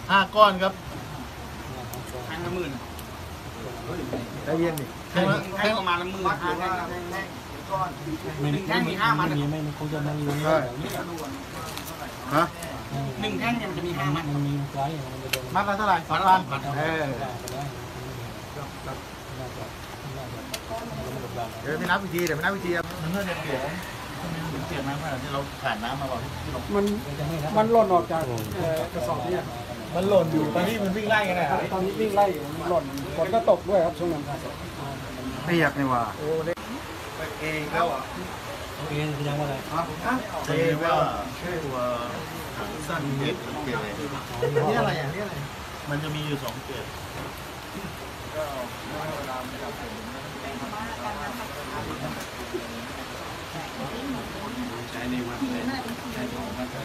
5 ก้อนครับแท่งละหมื่นใจเย็นดิแท่งประมาณละหมื่นห้าแท่งหนึ่งแท่งมี5 มัดไม่คงจะมันมีใช่ฮะหนึ่งแท่งเนี่ยมันจะมี5 มัดมันมีไฟมันจะโดนมัดละเท่าไหร่มัดละ 2,000 เออเดี๋ยวไม่นับวิธีเดี๋ยวไม่นับวิธีมันน่าจะเปลี่ยนเปลี่ยนน้ำขนาดที่เราขาดน้ำมาบอกมันหล่นออกจากกระสอบเนี่ยมันหล่นอยู่ตอนนี้มันวิ่งไล่กันนะครับตอนนี้วิ่งไล่อยู่มันหล่นฝนก็ตกด้วยครับช่วงนั้นครับเปียกนี่ว่าโอ้เด็กเองแล้วอ่ะเองแสดงว่าอะไรเรียกว่าตัวสั้นเกล็ดเกล็ดนี่อะไรอ่ะนี่อะไรมันจะมีอยู่2 เกล็ด